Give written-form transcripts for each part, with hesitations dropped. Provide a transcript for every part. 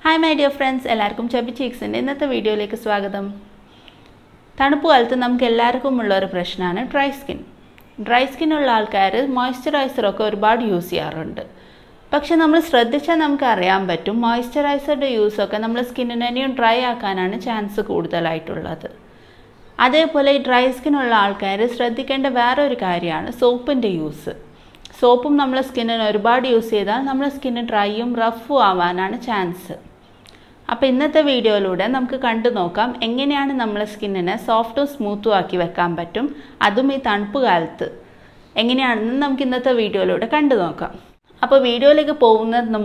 Hi my dear friends, എല്ലാവർക്കും chubby ചീക്സിന്റെ ഇന്നത്തെ വീഡിയോയിലേക്ക് സ്വാഗതം. തണുപ്പ് കാലത്ത് നമുക്ക് എല്ലാവർക്കും ഉള്ള ഒരു പ്രശ്നമാണ് ഡ്രൈ സ്കിൻ. ഡ്രൈ സ്കിൻ ഉള്ള ആൾക്കാർ മോയ്സ്ചറൈസർ ഒക്കെ ഒരുപാട് യൂസ് ചെയ്യാറുണ്ട്. പക്ഷെ നമ്മൾ ശ്രദ്ധിച്ചാൽ നമുക്ക് അറിയാൻ പറ്റും മോയ്സ്ചറൈസറുടെ യൂസ് ഒക്കെ നമ്മുടെ സ്കിന്നിനെ ഇനിയും ഡ്രൈ ആക്കാനാണ് ചാൻസ് കൂടുതലായിട്ടുള്ളത്. അതേപോലെ ഈ ഡ്രൈ സ്കിൻ ഉള്ള ആൾക്കാർ ശ്രദ്ധിക്കേണ്ട വേറൊരു കാര്യമാണ് സോപ്പിന്റെ യൂസ്. സോപ്പും നമ്മുടെ സ്കിന്നിന് ഒരുപാട് യൂസ് ചെയ്താൽ നമ്മുടെ സ്കിന്ന് ഡ്രൈയും റഫും ആവാനാണ് ചാൻസ്. അപ്പോൾ ഇന്നത്തെ വീഡിയോയിലൂടെ നമുക്ക് കണ്ടു നോക്കാം എങ്ങനെയാണ് നമ്മുടെ സ്കിന്നിനെ സോഫ്റ്റും സ്മൂത്തും ആക്കി വെക്കാൻ പറ്റും, അതും ഈ തണുപ്പ് കാലത്ത് എങ്ങനെയാണെന്ന് നമുക്ക് ഇന്നത്തെ വീഡിയോയിലൂടെ കണ്ടു നോക്കാം. അപ്പോൾ വീഡിയോയിലേക്ക് പോകുന്നതിന്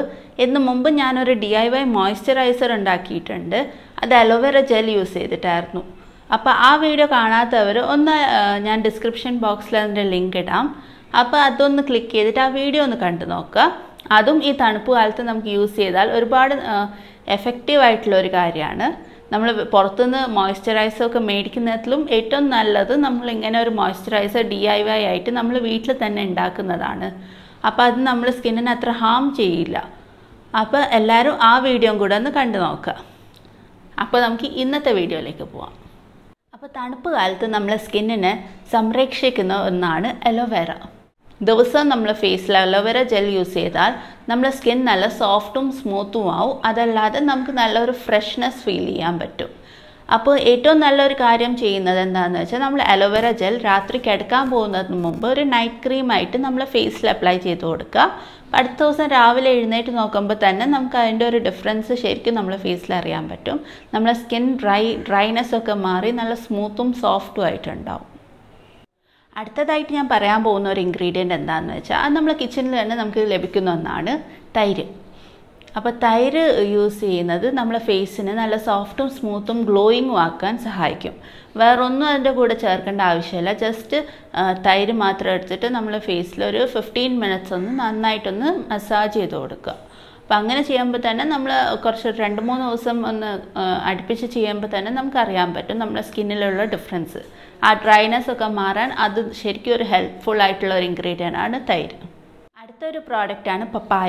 മുമ്പ് ഞാനൊരു DIY മോയ്സ്ചറൈസർ ഉണ്ടാക്കിയിട്ടുണ്ട്. അത് അലോവേറ ജെൽ യൂസ് ചെയ്തിട്ടായിരുന്നു. അപ്പോൾ ആ വീഡിയോ കാണാത്തവർ ഒന്ന് ഞാൻ ഡിസ്ക്രിപ്ഷൻ ബോക്സിൽ അതിൻ്റെ ലിങ്ക് ഇടാം. അപ്പോൾ അതൊന്ന് ക്ലിക്ക് ചെയ്തിട്ട് ആ വീഡിയോ ഒന്ന് കണ്ടു നോക്കുക. അതും ഈ തണുപ്പ് കാലത്ത് നമുക്ക് യൂസ് ചെയ്താൽ ഒരുപാട് എഫക്റ്റീവ് ആയിട്ടുള്ള ഒരു കാര്യമാണ്. നമ്മൾ പുറത്തുനിന്ന് മോയ്സ്ചറൈസറൊക്കെ മേടിക്കുന്നതിലും ഏറ്റവും നല്ലത് നമ്മളിങ്ങനെ ഒരു മോയ്സ്ചറൈസർ DIY ആയിട്ട് നമ്മൾ വീട്ടിൽ തന്നെ ഉണ്ടാക്കുന്നതാണ്. അപ്പോൾ അത് നമ്മുടെ സ്കിന്നിന് അത്ര ഹാം ചെയ്യില്ല. അപ്പോൾ എല്ലാവരും ആ വീഡിയോ കൂടെ ഒന്ന് കണ്ടു നോക്കുക. അപ്പോൾ നമുക്ക് ഇന്നത്തെ വീഡിയോയിലേക്ക് പോവാം. അപ്പോൾ തണുപ്പ് കാലത്ത് നമ്മളെ സ്കിന്നിനെ സംരക്ഷിക്കുന്ന ഒന്നാണ് അലോവേറ. ദിവസവും നമ്മൾ ഫേസിൽ അലോവേറ ജെൽ യൂസ് ചെയ്താൽ നമ്മുടെ സ്കിൻ നല്ല സോഫ്റ്റും സ്മൂത്തും ആവും. അതല്ലാതെ നമുക്ക് നല്ലൊരു ഫ്രഷ്നെസ് ഫീൽ ചെയ്യാൻ പറ്റും. അപ്പോൾ ഏറ്റവും നല്ലൊരു കാര്യം ചെയ്യുന്നത് എന്താണെന്ന് വെച്ചാൽ നമ്മൾ അലോവേറ ജെൽ രാത്രി കിടക്കാൻ പോകുന്നതിന് മുമ്പ് ഒരു നൈറ്റ് ക്രീമായിട്ട് നമ്മൾ ഫേസിൽ അപ്ലൈ ചെയ്ത് കൊടുക്കുക. അടുത്ത ദിവസം രാവിലെ എഴുന്നേറ്റ് നോക്കുമ്പോൾ തന്നെ നമുക്ക് അതിൻ്റെ ഒരു ഡിഫറൻസ് ശരിക്കും നമ്മുടെ ഫേസിൽ അറിയാൻ പറ്റും. നമ്മുടെ സ്കിൻ ഡ്രൈനെസ് ഒക്കെ മാറി നല്ല സ്മൂത്തും സോഫ്റ്റും ആയിട്ടുണ്ടാവും. അടുത്തതായിട്ട് ഞാൻ പറയാൻ പോകുന്ന ഒരു ഇൻഗ്രീഡിയൻറ്റ് എന്താണെന്ന് വെച്ചാൽ അത് നമ്മൾ കിച്ചണിൽ തന്നെ നമുക്ക് ലഭിക്കുന്ന ഒന്നാണ് തൈര്. അപ്പോൾ തൈര് യൂസ് ചെയ്യുന്നത് നമ്മളെ ഫേസിന് നല്ല സോഫ്റ്റും സ്മൂത്തും ഗ്ലോയിങ്ങും ആക്കാൻ സഹായിക്കും. വേറൊന്നും അതിൻ്റെ കൂടെ ചേർക്കേണ്ട ആവശ്യമില്ല. ജസ്റ്റ് തൈര് മാത്രം എടുത്തിട്ട് നമ്മളെ ഫേസിൽ ഒരു 15 മിനിറ്റ്സ് ഒന്ന് നന്നായിട്ടൊന്ന് മസാജ് ചെയ്ത് കൊടുക്കുക. അപ്പോൾ അങ്ങനെ ചെയ്യുമ്പോൾ തന്നെ നമ്മൾ കുറച്ച് 2-3 ദിവസം ഒന്ന് അടുപ്പിച്ച് ചെയ്യുമ്പോൾ തന്നെ നമുക്കറിയാൻ പറ്റും നമ്മുടെ സ്കിന്നിലുള്ള ഡിഫറൻസ്. ആ ഡ്രൈനെസ് ഒക്കെ മാറാൻ അത് ശരിക്കും ഒരു ഹെൽപ്ഫുൾ ആയിട്ടുള്ള ഒരു ഇൻഗ്രീഡിയൻ്റ് ആണ് തൈര്. അടുത്തൊരു പ്രോഡക്റ്റാണ് പപ്പായ.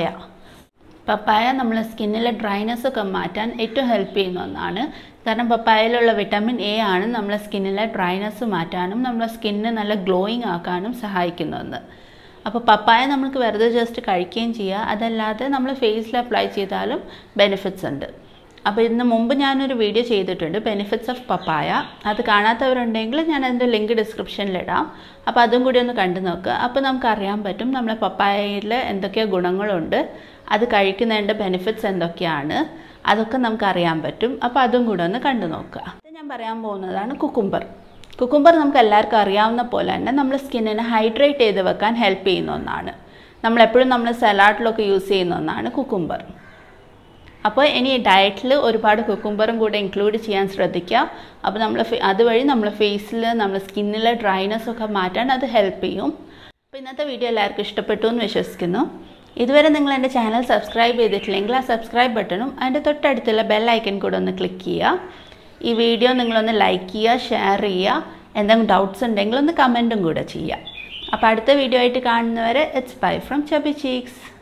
പപ്പായ നമ്മളെ സ്കിന്നിലെ ഡ്രൈനെസ് ഒക്കെ മാറ്റാൻ ഏറ്റവും ഹെൽപ്പ് ചെയ്യുന്ന ഒന്നാണ്. കാരണം പപ്പായയിലുള്ള വിറ്റാമിൻ A ആണ് നമ്മളെ സ്കിന്നിലെ ഡ്രൈനെസ് മാറ്റാനും നമ്മളെ സ്കിന്നിന് നല്ല ഗ്ലോയിങ് ആക്കാനും സഹായിക്കുന്ന ഒന്ന്. അപ്പോൾ പപ്പായ നമുക്ക് വെറുതെ ജസ്റ്റ് കഴിക്കുകയും ചെയ്യുക, അതല്ലാതെ നമ്മൾ ഫേസിൽ അപ്ലൈ ചെയ്താലും ബെനിഫിറ്റ്സ് ഉണ്ട്. അപ്പോൾ ഇതിന് മുമ്പ് ഞാനൊരു വീഡിയോ ചെയ്തിട്ടുണ്ട് ബെനിഫിറ്റ്സ് ഓഫ് പപ്പായ. അത് കാണാത്തവരുണ്ടെങ്കിൽ ഞാൻ അതിൻ്റെ ലിങ്ക് ഡിസ്ക്രിപ്ഷനിലിടാം. അപ്പോൾ അതും കൂടി ഒന്ന് കണ്ടു നോക്കുക. അപ്പോൾ നമുക്കറിയാൻ പറ്റും നമ്മളെ പപ്പായയിൽ എന്തൊക്കെ ഗുണങ്ങളുണ്ട്, അത് കഴിക്കുന്നതിൻ്റെ ബെനിഫിറ്റ്സ് എന്തൊക്കെയാണ്, അതൊക്കെ നമുക്കറിയാൻ പറ്റും. അപ്പോൾ അതും കൂടെ ഒന്ന് കണ്ടു നോക്കുക. അത് ഞാൻ പറയാൻ പോകുന്നതാണ് കുക്കുംബർ. കുക്കുംബർ നമുക്ക് എല്ലാവർക്കും അറിയാവുന്ന പോലെ തന്നെ നമ്മുടെ സ്കിന്നിനെ ഹൈഡ്രേറ്റ് ചെയ്ത് വെക്കാൻ ഹെൽപ്പ് ചെയ്യുന്ന ഒന്നാണ്. നമ്മളെപ്പോഴും നമ്മൾ സലാഡിലൊക്കെ യൂസ് ചെയ്യുന്ന ഒന്നാണ് കുക്കുംബർ. അപ്പോൾ ഇനി ഡയറ്റിൽ ഒരുപാട് കുക്കുംബറും കൂടെ ഇൻക്ലൂഡ് ചെയ്യാൻ ശ്രദ്ധിക്കുക. അപ്പോൾ അതുവഴി നമ്മുടെ ഫേസിൽ നമ്മുടെ സ്കിന്നിലെ ഡ്രൈനെസ് ഒക്കെ മാറ്റാൻ അത് ഹെൽപ്പ് ചെയ്യും. അപ്പോൾ ഇന്നത്തെ വീഡിയോ എല്ലാവർക്കും ഇഷ്ടപ്പെട്ടു എന്ന് വിശ്വസിക്കുന്നു. ഇതുവരെ നിങ്ങൾ എൻ്റെ ചാനൽ സബ്സ്ക്രൈബ് ചെയ്തിട്ടില്ലെങ്കിൽ ആ സബ്സ്ക്രൈബ് ബട്ടണും അതിൻ്റെ തൊട്ടടുത്തുള്ള ബെൽ ഐക്കൺ കൂടെ ഒന്ന് ക്ലിക്ക് ചെയ്യുക. ഈ വീഡിയോ നിങ്ങളൊന്ന് ലൈക്ക് ചെയ്യുക, ഷെയർ ചെയ്യുക. എന്തെങ്കിലും ഡൗട്ട്സ് ഉണ്ടെങ്കിൽ ഒന്ന് കമൻറ്റും കൂടെ ചെയ്യുക. അപ്പോൾ അടുത്ത വീഡിയോ ആയിട്ട് കാണുന്നവരെ it's bye from chubby cheeks.